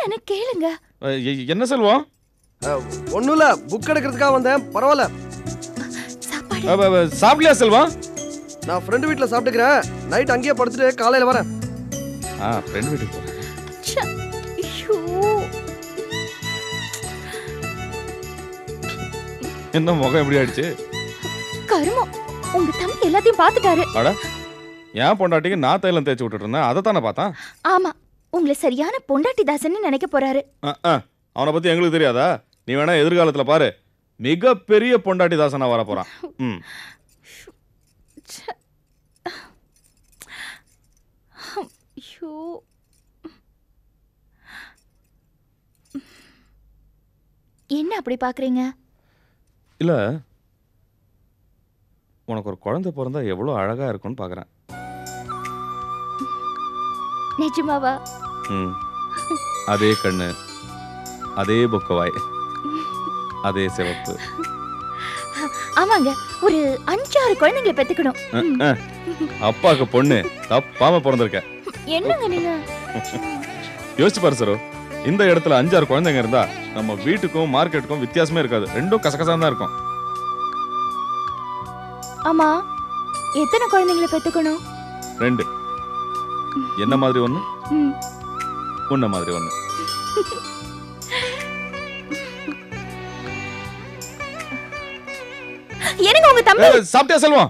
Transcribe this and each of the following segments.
என்னன்னு கேளுங்க. என்ன செல்வம்? ஒண்ணும் இல்ல, புக் எடுக்கிறதுக்காக வந்தேன். பரவாயில்ல. சாப்பிடலையா செல்வம்? நான் ஃப்ரெண்ட் வீட்ல சாப்பிட்டுக்கிறேன். நைட் அங்கேயே படுத்துட்டு காலையில வரேன். ஃப்ரெண்ட் வீட்டுக்கு போறேன். என்ன முகம் எப்படி ஆயிடுச்சு? கருமம், உங்க தம்பி எல்லாத்தையும் பார்த்துட்டாரு. அட, ஏன் பொண்டாட்டிக்கு நான் தைலம் தேய்ச்சி விட்டுட்டு இருந்தேன், அதை தானே பார்த்தான். ஆமா, உங்களை சரியான பொண்டாட்டி தாசன்னு நினைக்க போறாரு. அவனை பத்தி எங்களுக்கு தெரியாதா? நீ வேணா எதிர்காலத்துல பாரு, மிகப்பெரிய பொண்டாட்டி தாசனா வர போறான். என்ன அப்படி பாக்குறீங்க? இல்ல, உனக்கு ஒரு குழந்தை பிறந்தா எவ்வளவு அழகா இருக்கும்னு பாக்குறேன். நிஜமாவா? அதே கண்ணு, அதே பொக்கவாய், அதே சிவப்பு. ஆமாங்க, ஒரு 5-6 குழந்தைங்களை பெத்துக்கணும். அப்பாக்கு பொண்ணு தப்பாம பிறந்திருக்க. என்னங்க நீங்க? யோசிச்சு பாரு சரோ, இந்த இடத்துல 5-6 குழந்தைங்க இருந்தா நம்ம வீட்டுக்கும் மார்க்கெட்டுக்கும் வித்தியாசமே இருக்காது. ரெண்டும் கசகசா தான் இருக்கும். ஆமா, எத்தனை குழந்தைங்களை பெத்துக்கணும்? 2. என்ன மாதிரி ஒண்ணு, உன்ன மாதிரி ஒண்ணு. என்னங்க உங்க தம்பி? சாப்பிட்டியா செல்வம்?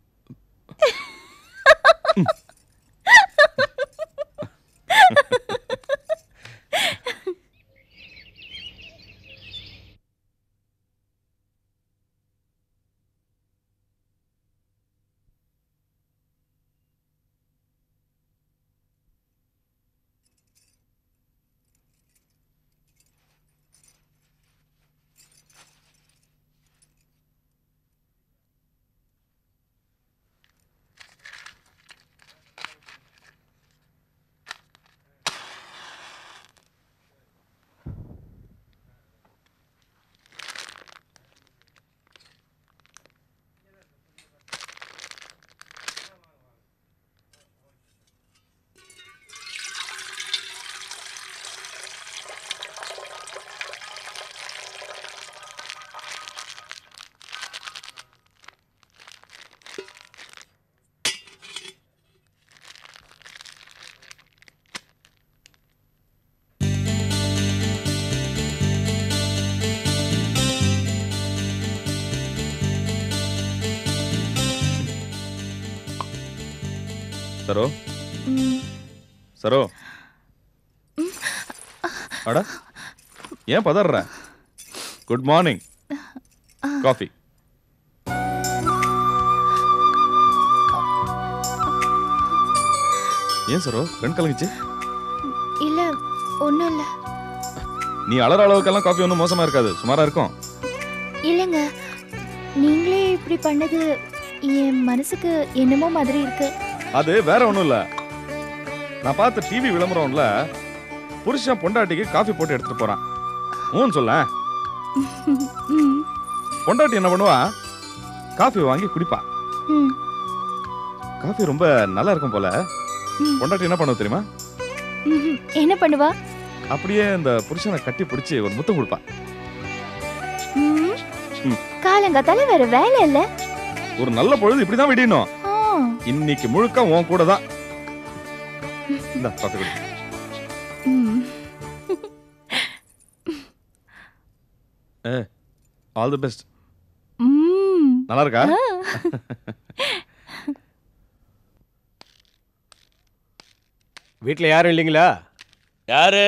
சரோ, சரோ, அட ஏன் பதற? Good morning. காஃபி. ஏன் சரோ கண் கலங்கிச்சு? இல்ல, ஒண்ணும் இல்ல. நீ அலற அளவுக்கெல்லாம் காஃபி ஒன்றும் மோசமா இருக்காது, சுமாரா இருக்கும். இல்லங்க, நீங்களே இப்படி பண்ணது என் மனசுக்கு என்னமோ மாதிரி இருக்கு. அது வேற ஒண்ணும் இல்ல, நான் பார்த்த டிவி விளம்பரம்ல புருஷன் பொண்டாட்டிக்கு காஃபி போட்டு எடுத்துட்டு போறான். ஊன்னு சொல்ல. பொண்டாட்டி என்ன பண்ணுவா, காஃபி வாங்கி குடிப்பா. காஃபி ரொம்ப நல்லா இருக்கும் போல. பொண்டாட்டி என்ன பண்ணுவா தெரியுமா? என்ன பண்ணுவா? அப்படியே அந்த புருஷனை கட்டி பிடிச்சி ஒரு முத்தம் கொடுப்பா. காலங்காத்தால வேற வேலை இல்ல. ஒரு நல்ல பொழுது இப்படிதான் விடணும். இன்னைக்கு முழுக்க உன் கூட தான். இந்த காஃபி குடி. All the best. நல்லா இருக்கா? வீட்ல யாரும் இல்லைங்களா? யாரு?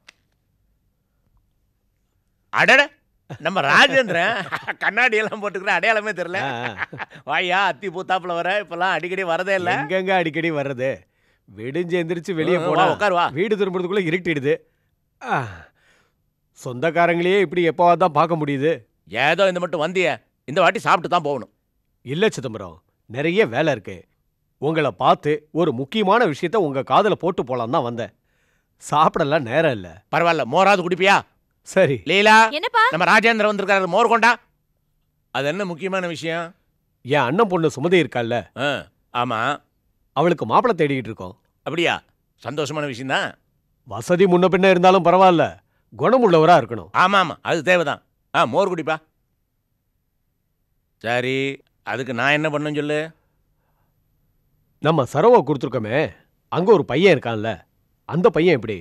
அடட, நம்ம ராஜேந்திரன். கண்ணாடி எல்லாம் போட்டுக்கிற அடையாளமே தெரியல. வாயா, அத்தி பூத்தாப்புல வர. இப்பெல்லாம் அடிக்கடி வரதே இல்ல. எங்கெங்க அடிக்கடி வர்றது? விடிஞ்சு எந்திரிச்சு வெளியே போனா உட்காருவா. வீடு திரும்புறதுக்குள்ள இருட்டிடுது. சொந்தக்காரங்களையே இப்படி எப்போவாது தான் பார்க்க முடியுது. ஏதோ இந்த மட்டும் வந்திய, இந்த வாட்டி சாப்பிட்டு தான் போகணும். இல்ல சிதம்பரம், நிறைய வேலை இருக்கு. உங்களை பார்த்து ஒரு முக்கியமான விஷயத்த உங்க காதுல போட்டு போலாம் தான் வந்தேன். சாப்பிடலாம் நேரம் இல்ல. பரவாயில்ல, மோராது குடிப்பியா? சரி. லீலா, என்னப்பா? நம்ம ராஜேந்திரன் வந்திருக்காரு, மோர் கொண்டா. அது என்ன முக்கியமான விஷயம்? என் அண்ணன் பொண்ணு சுமதி இருக்கால்ல? ஆமா. அவளுக்கு மாப்பிள்ளை தேடிக்கிட்டு இருக்கோம். அப்படியா? சந்தோஷமான விஷயம் தான். வசதி முன்ன பின்ன இருந்தாலும் பரவாயில்ல, குணமுள்ளவரா இருக்கணும். ஆமா ஆமா, அது தேவைதான். மோர் குடிப்பா. சரி, அதுக்கு நான் என்ன பண்ணணும் சொல்லு. நம்ம சரவை கொடுத்துருக்கோமே, அங்க ஒரு பையன் இருக்கான்ல, அந்த பையன் எப்படி?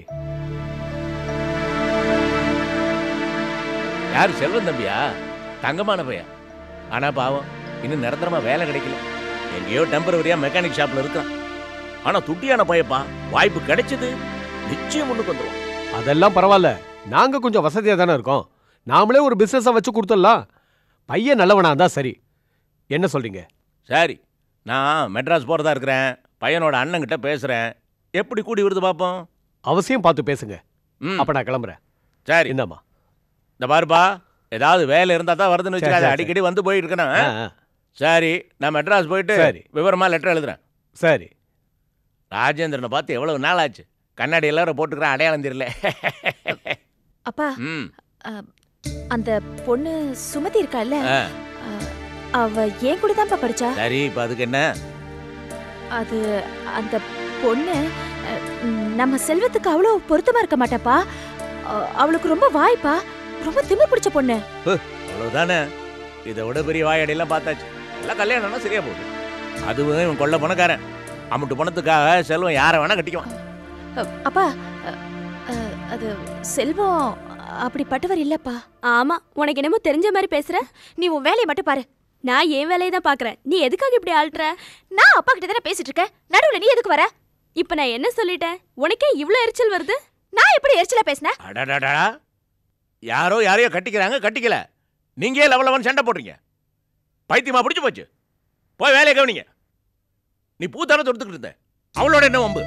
யாரு, செல்வன் தம்பியா? தங்கமான பையன். ஆனா பாவம், இன்னும் நிரந்தரமா வேலை கிடைக்கல. எங்கேயோ டெம்பரவரியா மெக்கானிக் ஷாப்ல இருக்கான். ஆனா துட்டியான பையப்பா, வாய்ப்பு கிடைச்சது நிச்சயம் முன்னுக்கு வந்துடும். அதெல்லாம் பரவாயில்ல, நாங்க கொஞ்சம் வசதியா தானே இருக்கோம். நாமளே ஒரு பிசினஸா வச்சு கொடுத்துடலாம். பையன் நல்லவனா இருந்தா சரி. என்ன சொல்றீங்க? சரி, நான் மெட்ராஸ் போறதா இருக்கிறேன். பையனோட அண்ணன்கிட்ட பேசுறேன். எப்படி கூடி வருது பாப்போம். அவசியம் பார்த்து பேசுங்க. அப்ப நான் கிளம்புறேன். சரி, இந்தாம்மா. இந்த பாருப்பா, ஏதாவது வேலை இருந்தா தான் வருதுன்னு வச்சுக்காத. அடிக்கடி வந்து போயிட்டு இருக்கணும். சரி, நான் மெட்ராஸ் போயிட்டு விவரமா லெட்டர் எழுதுறேன். சரி. ராஜேந்திரனை பார்த்து எவ்வளவு நாள் ஆச்சு. கண்ணாடி எல்லாரும் போட்டுக்கிறேன், அடையாளம் தெரியல. அப்பா, அந்த பொண்ணு சுமதி இருக்கால, அவ ஏன் கூட தான்ப்பா படிச்சா. சரி, இப்ப அதுக்கு என்ன? அது அந்த பொண்ணு நம்ம செல்வத்துக்கு அவ்வளவு பொருத்தமா இருக்க மாட்டாப்பா. அவளுக்கு ரொம்ப வாய்ப்பா, ரொம்ப திமிர் பிடிச்ச பொண்ணு. அவ்வளவுதானே, இதை விட பெரிய வாயடையெல்லாம் பார்த்தாச்சு. எல்லாம் கல்யாணம்னா சரியா போகுது. அதுவும் இவன் கொள்ள பணக்காரன். அம்முட்டு பணத்துக்காக செல்வம் யாரை வேணா கட்டிக்குவான். அப்பா, அது செல்வம் அப்படிப்பட்டவர் இல்லப்பா. ஆமா, உனக்கு என்னமோ தெரிஞ்ச மாதிரி பேசுற. நீ உன் வேலையை மட்டும் பாரு. நான் என் வேலையை தான் பாக்குறேன். நீ எதுக்காக இப்படி ஆள்ற? நான் அப்பா கிட்ட தானே பேசிட்டு இருக்கேன். நடுவுல நீ எதுக்கு வர? இப்ப நான் என்ன சொல்லிட்டேன்? உனக்கே இவ்ளோ எரிச்சல் வருது? நான் எப்படி எரிச்சலா பேசினேன்? அடடடா, யாரோ யாரையோ கட்டிக்கிறாங்க, கட்டிக்கல. நீங்க லெவலவன் சண்டை போடுறீங்க. பைத்தியமா பிடிச்சு போச்சு. போய் வேலையை கவனிங்க. நீ பூத்தான தொடுத்துக்கிட்டு இருந்த, அவளோட என்ன வம்பு?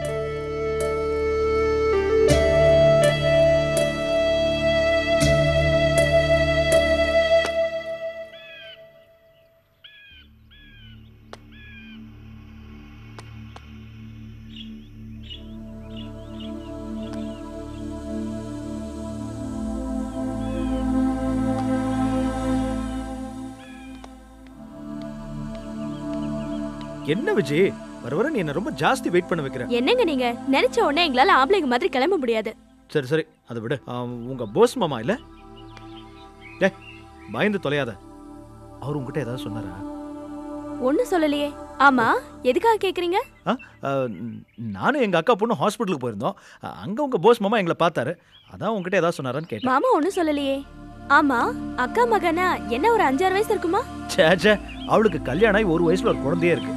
என்ன விஜய், வர வர நீ என்ன ரொம்ப ஜாஸ்தி வெயிட் பண்ண வைக்கிற. என்னங்க நீங்க நினைச்ச உடனே எங்களால ஆம்பளைங்க மாதிரி கிளம்ப முடியாது. சரி சரி, அதை விடு. உங்க போஸ் மாமா இல்ல, டே பயந்து தொலையாத. அவர் உங்ககிட்ட ஏதாவது சொன்னாரா? ஒன்னும் சொல்லலையே. ஆமா, எதுக்காக கேக்குறீங்க? நானும் எங்க அக்கா பொண்ணு ஹாஸ்பிட்டலுக்கு போயிருந்தோம். அங்க உங்க போஸ் மாமா எங்களை பார்த்தாரு. அதான் உங்ககிட்ட ஏதாவது சொன்னாரான்னு கேட்டேன். மாமா ஒன்னும் சொல்லலையே. ஆமா, அக்கா மகனா என்ன ஒரு 5-6 வயசு இருக்குமா? சே, அவளுக்கு கல்யாணம் ஆகி 1 வயசுல ஒரு குழந்தையே இருக்கு.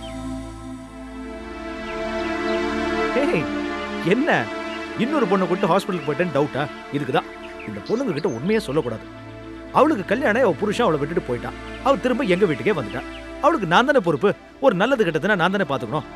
என்ன இன்னொரு பொண்ணை கூட்டு ஹாஸ்பிட்டலுக்கு போயிட்டேன்னு டவுட்டா? இதுக்குதான் இந்த பொண்ணுங்க கிட்ட உண்மையே சொல்லக்கூடாது. அவளுக்கு கல்யாணம், அவ புருஷன் அவளை விட்டுட்டு போயிட்டான். அவ திரும்ப எங்க வீட்டுக்கே வந்துட்டான். அவளுக்கு நான் தானே பொறுப்பு. ஒரு நல்லது கிட்டதுன்னா நான் தானே பாத்துக்கணும்.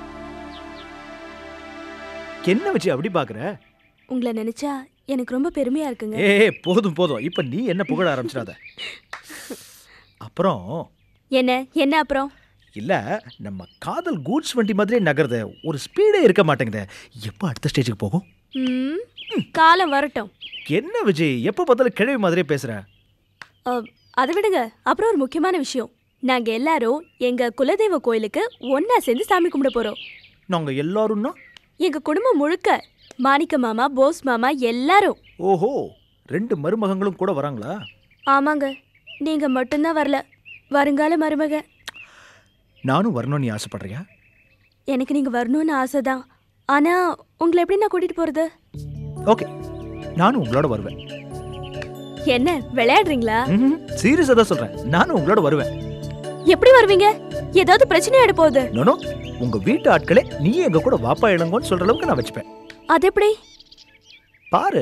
என்ன வச்சு அப்படி பாக்குற? உங்களை நினைச்சா எனக்கு ரொம்ப பெருமையா இருக்குங்க. போதும் போதும், இப்ப நீ என்ன புகழ ஆரம்பிச்சிடாத. அப்புறம் என்ன அப்புறம்? இல்ல, நம்ம காதல் கூட்ஸ் வண்டி மாதிரி நகருது. ஒரு ஸ்பீடே இருக்க மாட்டேங்குது. எப்ப அடுத்த ஸ்டேஜுக்கு போகும்? காலம் வரட்டும். என்ன விஜய், எப்ப பார்த்தாலும் கிழவி மாதிரியே பேசுற? அதை விடுங்க. அப்புறம் ஒரு முக்கியமான விஷயம். நாங்க எல்லாரும் எங்க குலதெய்வ கோயிலுக்கு ஒன்னா சேர்ந்து சாமி கும்பிட போறோம். நாங்க எல்லாரும்னா? எங்க குடும்பம் முழுக்க. மாணிக்க மாமா, போஸ் மாமா எல்லாரும். ஓஹோ, 2 மருமகங்களும் கூட வராங்களா? ஆமாங்க, நீங்க மட்டும்தான் வரல. வருங்கால மருமக. நானும் வரணும்னு ஆசைப்படுறியா? எனக்கு நீங்க வரணும்னு ஆசைதான். ஆனா உங்களை எப்படி நான் கூட்டிட்டு போறது? ஓகே, நானும் உங்களோட வருவேன். என்ன விளையாடுறீங்களா? சீரியஸா தான் சொல்றேன். நானும் உங்களோட வருவேன். எப்படி வருவீங்க? ஏதாவது பிரச்சனை ஆயிட போகுது. நோ, உங்க வீட்டு ஆட்களே நீ எங்க கூட வாப்பா இளங்கோன்னு சொல்ற அளவுக்கு நான் வச்சுப்பேன். அது எப்படி? பாரு.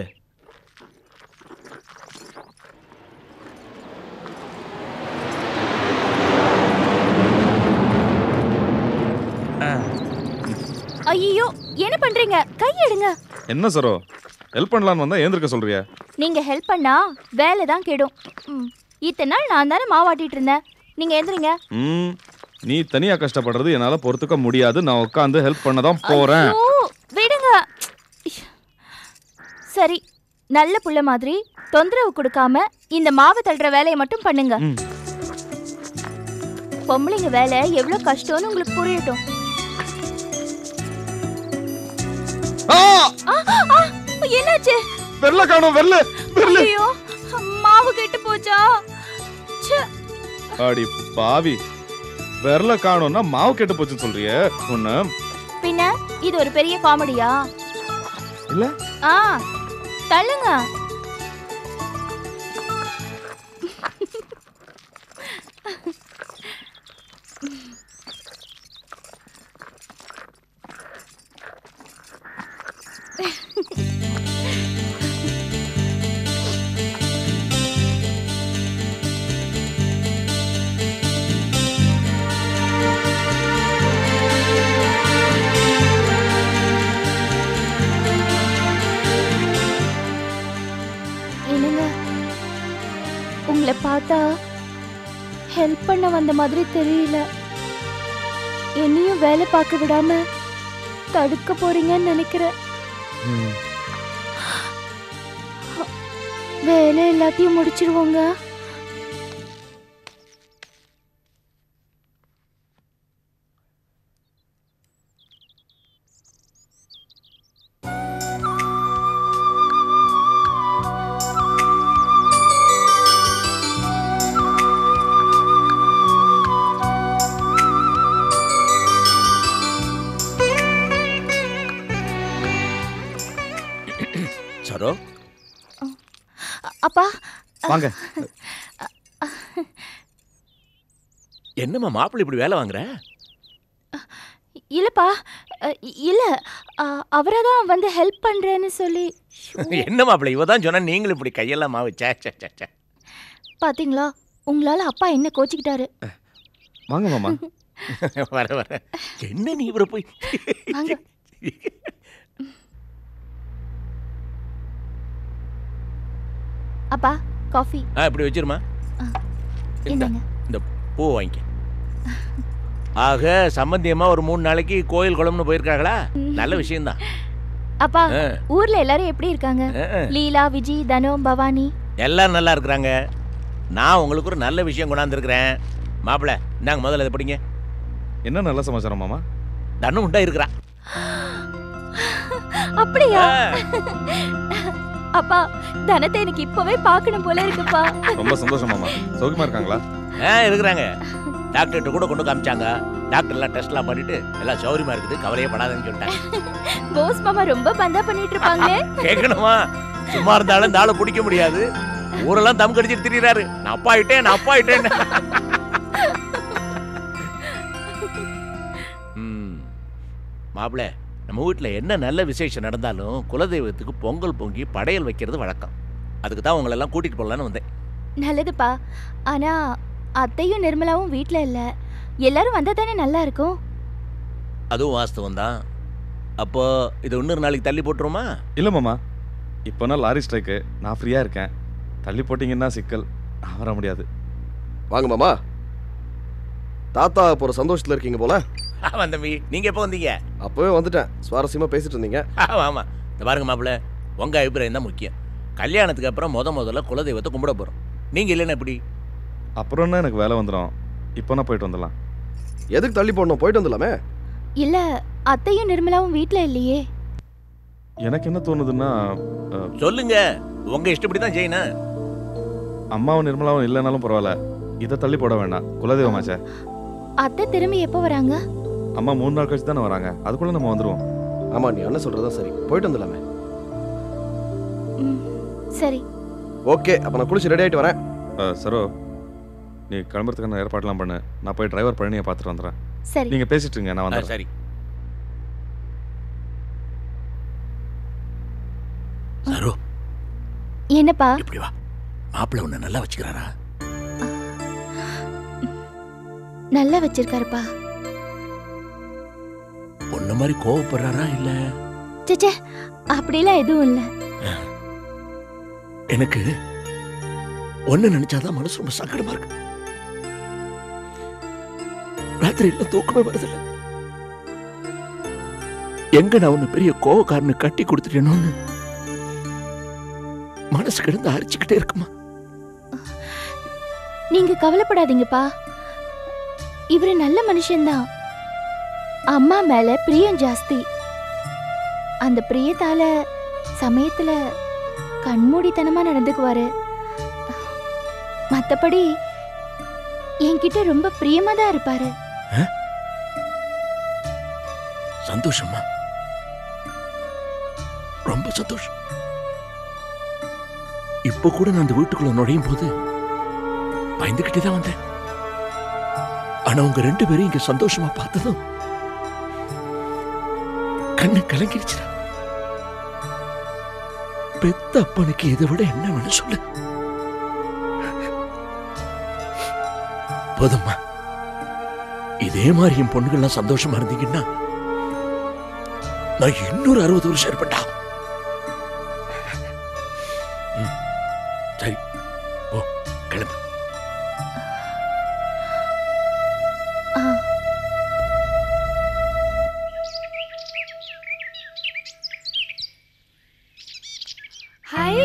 ஐயோ, என்ன பண்றீங்க? கை எடுங்க. என்ன சரோ, ஹெல்ப் பண்ணலான்னு வந்தா ஏந்திருக்க சொல்றியா? நீங்க ஹெல்ப் பண்ணா வேலை தான் கெடும். இத்தனை நாள் நான் தானே மாவாட்டிட்டு இருந்தேன். நீங்க எந்திரிங்க. நீ தனியா கஷ்டப்படுறது என்னால பொறுத்துக்க முடியாது. நான் உட்காந்து ஹெல்ப் பண்ண தான் போறேன். விடுங்க. சரி, நல்ல புள்ள மாதிரி தொந்தரவு கொடுக்காம இந்த மாவு தள்ளுற வேலையை மட்டும் பண்ணுங்க. பொம்பளைங்க வேலை எவ்வளவு கஷ்டம்னு உங்களுக்கு புரியட்டும். என்னாச்சு? வெள்ளை காணோம், வெள்ளை வெள்ளை. ஐயோ, மாவு கெட்டு போச்சா? ச்சே. அடி பாவி, வெள்ளை காணோம்னா மாவு கெட்டு போச்சுன்னு சொல்றியே உன்ன? பின்ன இது ஒரு பெரிய காமெடியா? இல்ல தள்ளுங்க. உங்களை பார்த்தா ஹெல்ப் பண்ண வந்த மாதிரி தெரியல. என்னையும் வேலை பார்க்க விடாம தடுக்க போறீங்கன்னு நினைக்கிறேன். வேலை எல்லாத்தையும் முடிச்சிருவோங்க. சரோ, அப்பா வாங்க. என்னம்மா மாப்பிள்ளை இப்படி வேலை வாங்குற? இல்லப்பா, இல்ல அவராதான் வந்து ஹெல்ப் பண்றேன்னு சொல்லி. என்ன மாப்பிள்ளை இவதான் சொன்னா நீங்களும் இப்படி கையெல்லாம் மாவு. பாத்தீங்களா, உங்களால அப்பா என்ன கோச்சிக்கிட்டாரு. வாங்க மாமா. வர வர. என்ன நீ இவரை போய் வாங்க. அப்பா காஃபி இப்படி வச்சிருமா. இந்தாங்க. இந்த பூ வாங்கிக்க. ஆக சம்பந்தியமா ஒரு 3 நாளைக்கு கோயில் குளம்னு போயிருக்காங்களா? நல்ல விஷயம்தான். அப்பா ஊர்ல எல்லாரும் எப்படி இருக்காங்க? லீலா, விஜி, தனோ, பவானி எல்லாரும் நல்லா இருக்கிறாங்க. நான் உங்களுக்கு ஒரு நல்ல விஷயம் கொண்டாந்துருக்கிறேன். மாப்பிள்ளை இந்தாங்க, முதல்ல இதை படிங்க. என்ன நல்ல சமாச்சாரம் மாமா? தனு உண்டா இருக்கிறா. அப்படியா? அப்பா தனத்தை எனக்கு இப்பவே பார்க்கணும் போல இருக்குப்பா. ரொம்ப சந்தோஷம் மாமா. சௌக்கியமா இருக்காங்களா? இருக்கிறாங்க. டாக்டர்கிட்ட கூட கொண்டு காமிச்சாங்க. டாக்டர் எல்லாம் டெஸ்ட்லாம் பண்ணிட்டு எல்லாம் சௌரியமா இருக்குது, கவலையே படாதன்னு சொல்லிட்டாங்க. போஸ் மாமா ரொம்ப பந்தா பண்ணிட்டு இருப்பாங்களே. கேட்கணுமா? சும்மா இருந்தாலும் இந்த ஆளை பிடிக்க முடியாது. ஊரெல்லாம் தம் கடிச்சிட்டு திரியிறாரு. நான் அப்பா ஆயிட்டேன், நான் அப்பா ஆயிட்டேன். மாப்பிள்ளை, நம்ம வீட்டில் என்ன நல்ல விசேஷம் நடந்தாலும் குலதெய்வத்துக்கு பொங்கல் பொங்கி படையல் வைக்கிறது வழக்கம். அதுக்கு தான் உங்களெல்லாம் கூட்டிகிட்டு போகலான்னு வந்தேன். நல்லதுப்பா. ஆனா அத்தையும் நிர்மலாவும் வீட்ல இல்ல. எல்லாரும் வந்தா தானே நல்லா இருக்கும். அதுவும் வாஸ்தவம் தான். அப்போ இது இன்னொரு நாளைக்கு தள்ளி போட்டுருமா? இல்ல மாமா, இப்போனா லாரி ஸ்ட்ரைக்கு, நான் ஃப்ரீயா இருக்கேன். தள்ளி போட்டிங்கன்னா சிக்கல், நான் வர முடியாது. வாங்க மாமா. தாத்தா போற சந்தோஷத்துல இருக்கீங்க போல. ஆமாம் தம்பி, நீங்க எப்போ வந்தீங்க? அப்பவே வந்துட்டேன். சுவாரஸ்யமா பேசிட்டு இருந்தீங்க. ஆமா. இந்த பாருங்க மாப்பிள்ளை, உங்க அபிப்பிராயம் தான் முக்கியம். கல்யாணத்துக்கு அப்புறம் முதல்ல குலதெய்வத்தை கும்பிட போறோம். நீங்க இல்லைன்னா எப்படி? அப்புறம் என்ன, எனக்கு வேலை வந்துடும். இப்போ நான் போயிட்டு வந்துடலாம். எதுக்கு தள்ளி போடணும்? போயிட்டு வந்துடலாமே. இல்ல அத்தையும் நிர்மலாவும் வீட்ல இல்லையே. எனக்கு என்ன தோணுதுன்னா, சொல்லுங்க, உங்க இஷ்டப்படி தான் செய்யணும். அம்மாவும் நிர்மலாவும் இல்லைனாலும் பரவாயில்ல, இதை தள்ளி போட வேண்டாம். குலதெய்வமாச்சே. அத்தை திரும்பி எப்போ வராங்க? அம்மா 3 நாள் கழிச்சு தானே வராங்க. அதுக்குள்ள நம்ம வந்துடுவோம். ஆமா, நீ அண்ணன் சொல்றதா சரி. போயிட்டு வந்துடலாமே. சரி. ஓகே, அப்ப நான் குளிச்சு ரெடி ஆயிட்டு வரேன். சரோ, நீ கிளம்புறதுக்கான ஏற்பாடுலாம் பண்ணு. நான் போய் டிரைவர் பழனியை பார்த்துட்டு வந்துடுறேன். சரி. நீங்க பேசிட்டு இருங்க, நான் வந்துடுறேன். சரி. சரோ, என்னப்பா? இப்படி வா. மாப்பிள்ளை உன்னை நல்லா வச்சுக்கிறாரா? நல்லா வச்சிருக்காருப்பா. உன்ன மாதிரி கோவப்படுறாரா இல்ல? சேச்சே, அப்படிலாம் எதுவும் இல்ல. எனக்கு ஒன்னு நினைச்சாதான் மனசு ரொம்ப சங்கடமா இருக்கு. ராத்திரி எல்லாம் தூக்கமே வருதில்ல. எங்க நான் உன்னை பெரிய கோவக்காரனு கட்டி கொடுத்துட்டேனோன்னு மனசு கிடந்து அரிச்சுக்கிட்டே இருக்குமா. நீங்க கவலைப்படாதீங்கப்பா. இவரு நல்ல மனுஷன்தான். அம்மா மேல பிரியம் ஜாஸ்தி. அந்த பிரியத்தால சமயத்துல கண்மூடித்தனமா நடந்துக்குவாரு. மத்தபடி என்கிட்ட ரொம்ப பிரியமா தான் இருப்பாரு. சந்தோஷமா, ரொம்ப சந்தோஷம். இப்ப கூட நான் அந்த வீட்டுக்குள்ள நுழையும் போது பயந்துகிட்டே தான் வந்தேன். ஆனா உங்க 2 பேரும் இங்க சந்தோஷமா பார்த்ததும் கண்ணு கலங்கிடுச்சுடா. பெத்த அப்பனுக்கு இதை விட என்ன வேணும் சொல்லு. போதும்மா, இதே மாதிரி என் பொண்ணுகள்லாம் சந்தோஷமா இருந்தீங்கன்னா நான் இன்னொரு 60 வருஷம் இருப்பேன்டா. சரி, ஓ கிளம்பு. ஹாய்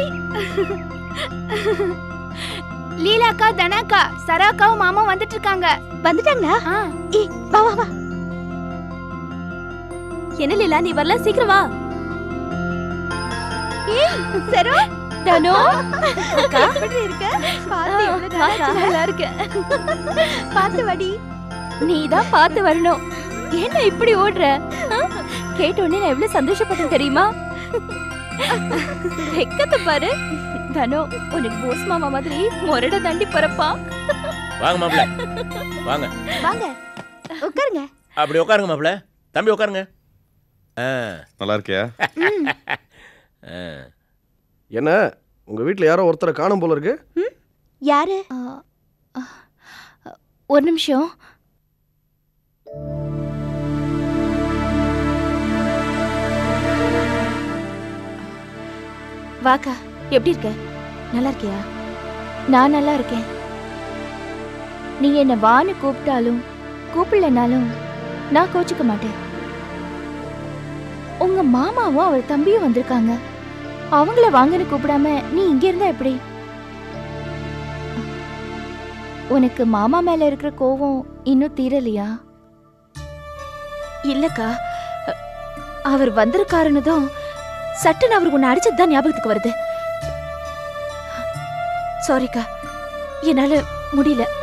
லீலாக்கா, தனாக்கா, சராக்காவும் மாமா வந்துட்டு இருக்காங்க. வந்துட்டாங்களா? ஏய் வா வா வா. என்ன லீலா, நீ வரல, சீக்கிரம் வா. ஏய் சரோ, தனோ அக்கா எப்படி இருக்க? பாத்து எவ்வளவு நல்லா இருக்க. பாத்து வடி. நீதான் பாத்து வரணும். என்ன இப்படி ஓடுற? கேட்ட உடனே நான் எவ்வளவு சந்தோஷப்பட்டேன் தெரியுமா? வெக்கத்தை பாரு. தனோ, உனக்கு போஸ் மாமா மாதிரி மொரட தண்டி பரப்பா. வாங்க மாப்பிள்ள, வாங்க வாங்க உட்காருங்க. அப்படி உட்காருங்க மாப்பிள்ள. தம்பி உட்காருங்க. நல்லா இருக்கியா? என்ன உங்க வீட்ல யாரோ ஒருத்தரை காணும் போல இருக்கு. யாரு? ஒரு நிமிஷம். வாக்கா, எப்படி இருக்க? நல்லா இருக்கியா? நான் நல்லா இருக்கேன். நீ என்ன வான்னு கூப்பிட்டாலும் கூப்பிடலனாலும் நான் கோச்சிக்க மாட்டேன். உங்க மாமாவும் அவர் தம்பியும் வந்திருக்காங்க. அவங்கள வாங்கன்னு கூப்பிடாம நீ இங்க இருந்தா எப்படி? உனக்கு மாமா மேல இருக்கிற கோவம் இன்னும் தீரலையா? இல்லக்கா, அவர் வந்திருக்காருன்னதும் சட்டுன்னு அவர் உன்னை அடிச்சதுதான் ஞாபகத்துக்கு வருது. சாரிக்கா, என்னால முடியல.